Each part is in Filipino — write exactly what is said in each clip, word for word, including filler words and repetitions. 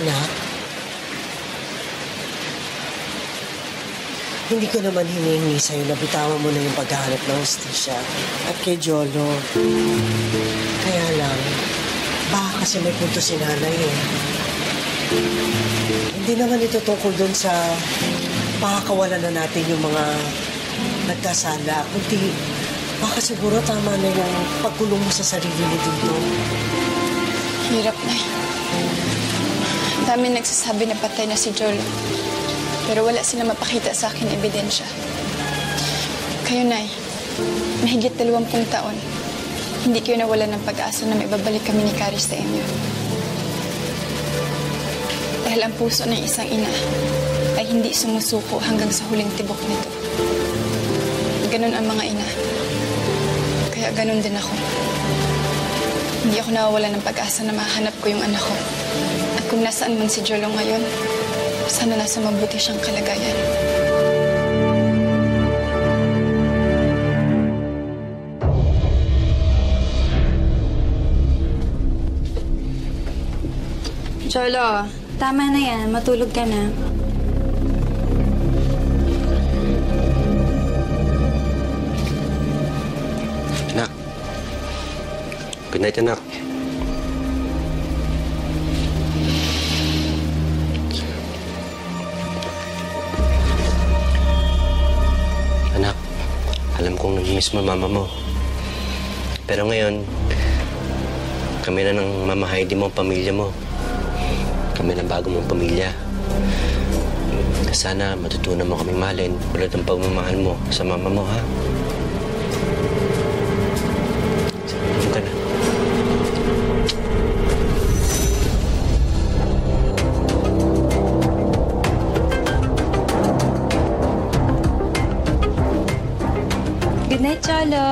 Anak, hindi ko naman hinihingi sa'yo na bitawan mo na yung paghahanap ng hustisya at kay Jolo. Kaya lang, baka kasi may punto si nanay eh. Hindi naman ito tungkol doon sa pakakawalan na natin yung mga nagkasala, kundi baka siguro tama na yung pagkulong mo sa sarili mo dito. Hirap na. Ang dami nagsasabi na patay na si Jolo. Pero wala sila mapakita sa akin ebidensya. Kayo, Nay, mahigit dalawampung taon, hindi kayo nawalan ng pag-asa na may babalik kami ni Caris sa inyo. Dahil ang puso ng isang ina ay hindi sumusuko hanggang sa huling tibok nito. Ganon ang mga ina. Kaya ganon din ako. Hindi ako nawawalan ng pag-asa na mahanap ko yung anak ko. At kung nasaan man si Jolo ngayon, sana nasa mabuti siyang kalagayan. Jolo, tama na yan. Matulog ka na. Anak. Good night, anak. Anak, alam kong nag-miss mo mama mo. Pero ngayon, kami na ng Mama Heidi mo, pamilya mo. Kami na bago mong pamilya. Sana matutunan mo kami mahalin tulad ng pagmamahal mo sa mama mo, ha? Sabi ka na. Good night, Jolo.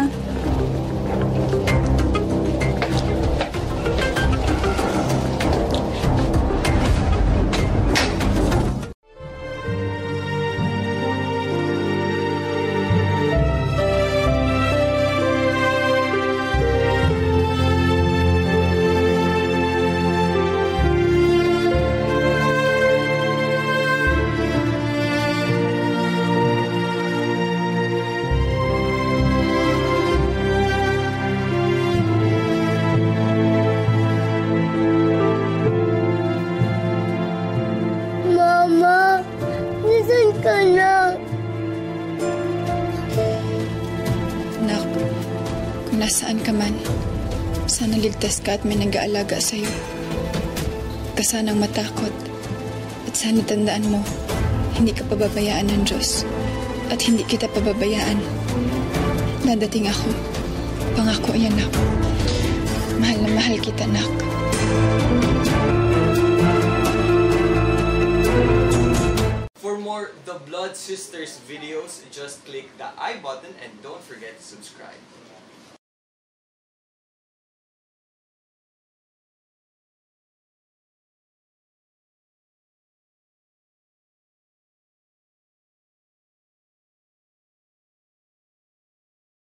Nasaan ka man, sana ligtas ka at may nag-aalaga sa'yo. Huwag ka sanang matakot. At sana tandaan mo, hindi ka pababayaan ng Diyos. At hindi kita pababayaan. Dadating ako. Pangako yan, nak. Mahal na mahal kita, nak. For more The Blood Sisters videos, just click the I button and don't forget to subscribe.